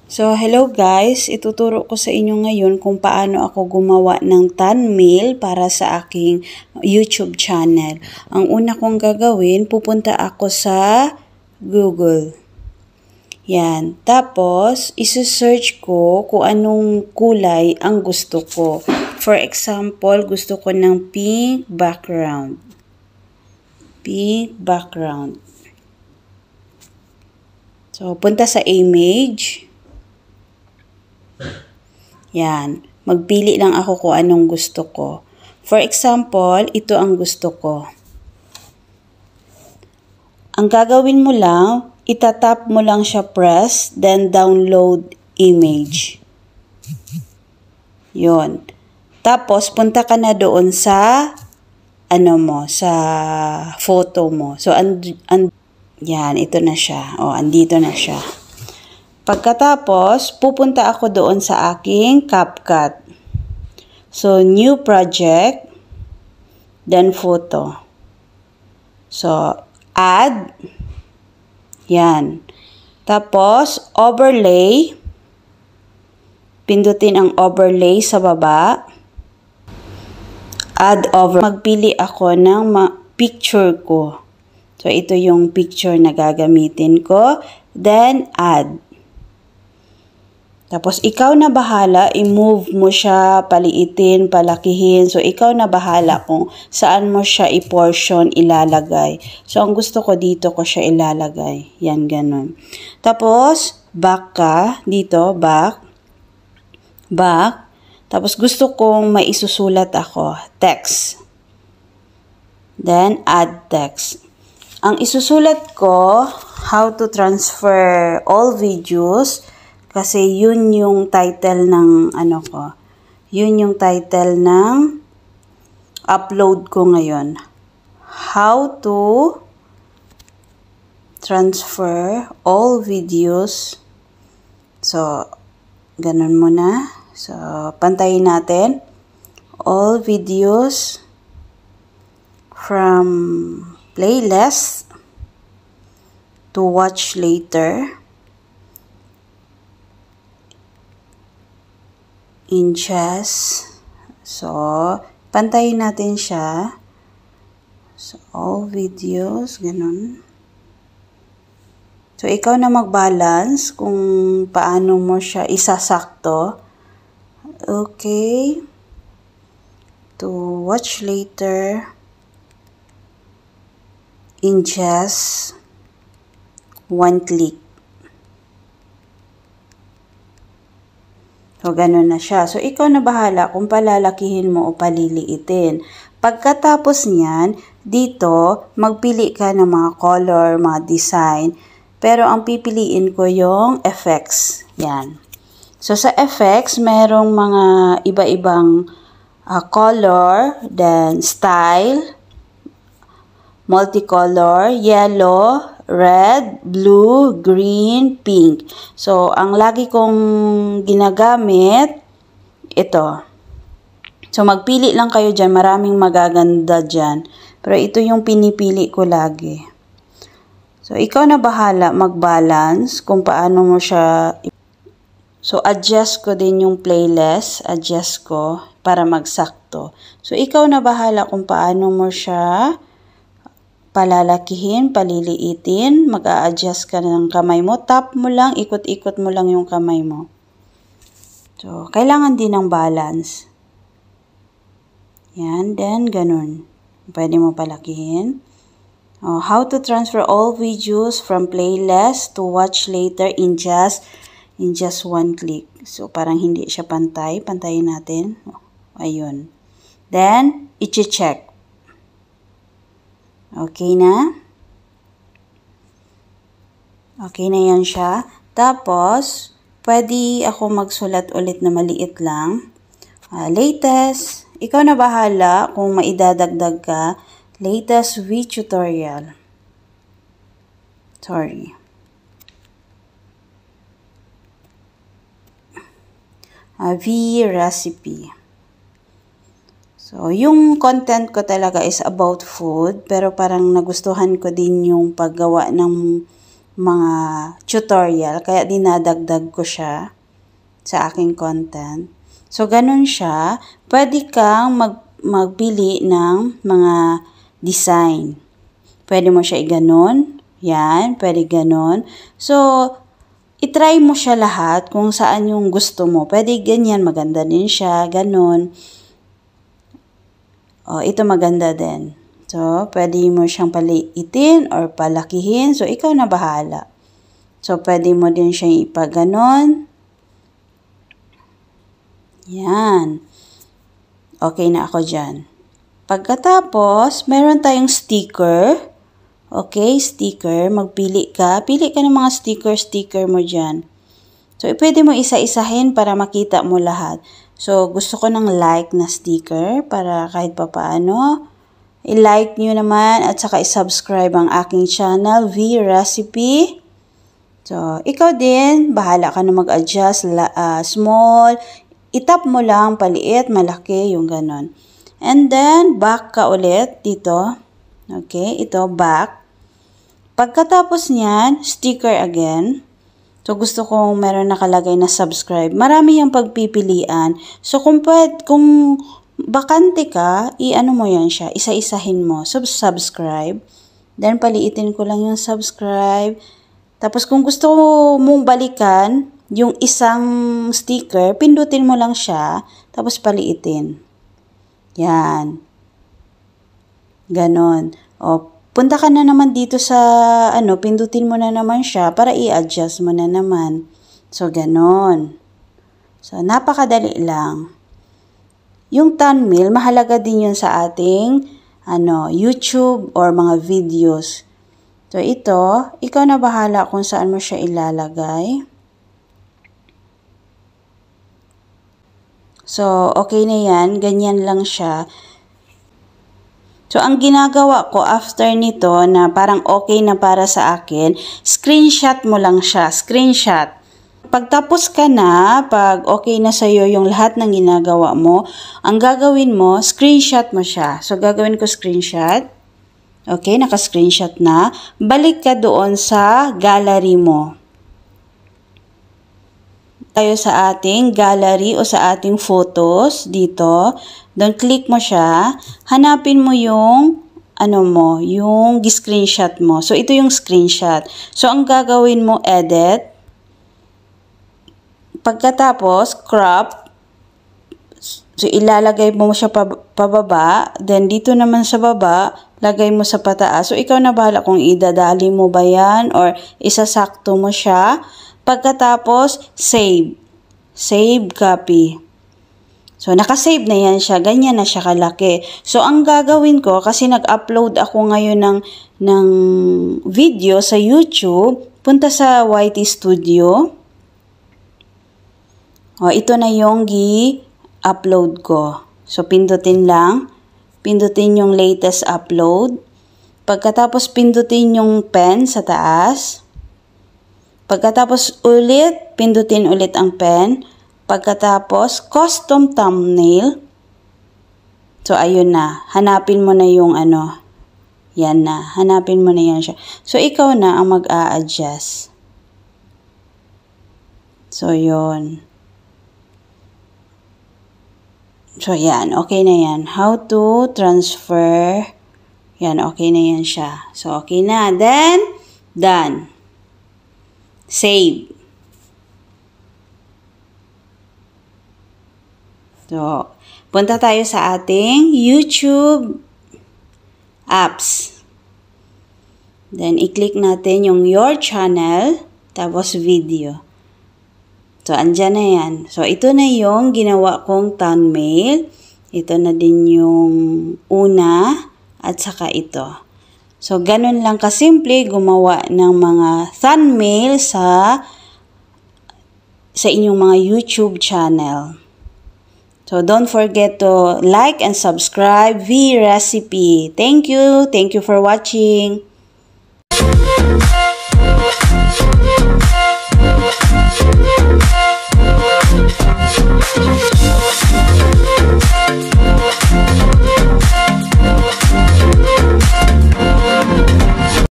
So, hello guys! Ituturo ko sa inyo ngayon kung paano ako gumawa ng thumbnail para sa aking YouTube channel. Ang una kong gagawin, pupunta ako sa Google. Yan. Tapos, isi-search ko kung anong kulay ang gusto ko. For example, gusto ko ng pink background. Pink background. So, punta sa image. Yan. Magpili lang ako kung anong gusto ko. For example, ito ang gusto ko. Ang gagawin mo lang, itatap mo lang siya press, then download image. Yon. Tapos, punta ka na doon sa, sa photo mo. So, yan, ito na siya. O, andito na siya. Pagkatapos, pupunta ako doon sa aking CapCut. So, new project, then photo. So, add. Yan. Tapos, overlay. Pindutin ang overlay sa baba. Add over. Magpili ako ng picture ko. So, ito yung picture na gagamitin ko. Then, add. Tapos, ikaw na bahala, i-move mo siya, paliitin, palakihin. So, ikaw na bahala kung saan mo siya i-portion, ilalagay. So, ang gusto ko dito ko siya ilalagay. Yan, ganun. Tapos, back ka. Dito, back. Back. Tapos, gusto kong may isusulat ako. Text. Then, add text. Ang isusulat ko, how to transfer all videos. Kasi yun yung title ng Yun yung title ng upload ko ngayon. How to transfer all videos. So, ganun muna. So, pantayin natin. All videos from playlist to watch later. Inches. So, pantayin natin siya. So, all videos, ganun. So, ikaw na mag-balance kung paano mo siya isasakto. Okay. To watch later. Inches. 1 click. So, ganun na siya. So, ikaw na bahala kung palalakihin mo o paliliitin. Pagkatapos niyan, dito, magpili ka ng mga color, mga design. Pero, ang pipiliin ko yung effects. Yan. So, sa effects, merong mga iba-ibang color, then style, multicolor, yellow, red, blue, green, pink. So, ang lagi kong ginagamit, ito. So, magpili lang kayo dyan. Maraming magaganda dyan. Pero ito yung pinipili ko lagi. So, ikaw na bahala mag-balance kung paano mo siya. So, adjust ko din yung playlist. Adjust ko para magsakto. So, ikaw na bahala kung paano mo siya palalakihin, paliliitin, mag-a-adjust ka ng kamay mo, tap mo lang, ikot-ikot mo lang yung kamay mo. So, kailangan din ng balance. Yan, then ganun. Pwede mo palakihin. How to transfer all videos from playlist to watch later in just 1 click. So, parang hindi siya pantay. Pantayin natin. Ayun. Then, i-check. Okay na? Okay na yan siya. Tapos, pwede ako magsulat ulit na maliit lang. Latest. Ikaw na bahala kung maidadagdag ka. Latest V-tutorial. Sorry. V-recipe. So, yung content ko talaga is about food, pero parang nagustuhan ko din yung paggawa ng mga tutorial, kaya dinadagdag ko siya sa aking content. So, ganun siya. Pwede kang magpili ng mga design. Pwede mo siya iganon. Yan, pwede ganon. So, itry mo siya lahat kung saan yung gusto mo. Pwede ganyan, maganda din siya, ganon. O, ito maganda din. So, pwede mo siyang paliitin or palakihin. So, ikaw na bahala. So, pwede mo din siyang ipaganon. Yan. Okay na ako dyan. Pagkatapos, meron tayong sticker. Okay, sticker. Magpili ka. Pili ka ng mga sticker mo dyan. So, pwede mo isa-isahin para makita mo lahat. So, gusto ko ng like na sticker para kahit papaano. I-like nyo naman at saka i-subscribe ang aking channel, V Recipe. So, ikaw din, bahala ka na mag-adjust, small. Itap mo lang, paliit, malaki, yung ganon. And then, back ka ulit dito. Okay, ito, back. Pagkatapos niyan, sticker again. So, gusto kong meron nakalagay na subscribe. Marami yung pagpipilian. So, kung bakante ka, i-ano mo yan siya, isa-isahin mo. Subscribe. Then, paliitin ko lang yung subscribe. Tapos, kung gusto mong balikan yung isang sticker, pindutin mo lang siya. Tapos, paliitin. Yan. Ganon. O, punta ka na naman dito sa, pindutin mo na naman siya para i-adjust mo na naman. So, ganon. So, napakadali lang. Yung thumbnail, mahalaga din yun sa ating YouTube or mga videos. So, ito, ikaw na bahala kung saan mo siya ilalagay. So, okay na yan. Ganyan lang siya. So, ang ginagawa ko after nito na parang okay na para sa akin, screenshot mo lang siya. Screenshot. Pagtapos ka na, pag okay na sa'yo yung lahat ng ginagawa mo, ang gagawin mo, screenshot mo siya. So, gagawin ko screenshot. Okay, naka-screenshot na. Balik ka doon sa gallery mo. Tayo sa ating gallery o sa ating photos dito. Doon, click mo siya. Hanapin mo yung yung screenshot mo. So, ito yung screenshot. So, ang gagawin mo, edit. Pagkatapos, crop. So, ilalagay mo siya pababa. Then, dito naman sa baba, lagay mo sa pataas. So, ikaw na bahala kung idadali mo ba yan or isasakto mo siya. Pagkatapos, save. Save copy. So, nakasave na yan siya. Ganyan na siya kalaki. So, ang gagawin ko, kasi nag-upload ako ngayon ng video sa YouTube, punta sa YT Studio. O, ito na yung upload ko. So, pindutin lang. Pindutin yung latest upload. Pagkatapos, pindutin yung pen sa taas. Pagkatapos ulit, pindutin ulit ang pen. Pagkatapos, custom thumbnail. So, ayun na. Hanapin mo na yung yan na. Hanapin mo na yan siya. So, ikaw na ang mag-a-adjust. So, yun. So, yan. Okay na yan. How to transfer. Yan. Okay na yan siya. So, okay na. Then, done. Save. So, punta tayo sa ating YouTube apps. Then, i-click natin yung your channel, tapos video. So, andyan na yan. So, ito na yung ginawa kong thumbnail. Ito na din yung una at saka ito. So, ganun lang kasimple gumawa ng mga thumbnail sa inyong mga YouTube channel. So, don't forget to like and subscribe V Recipe. Thank you. Thank you for watching.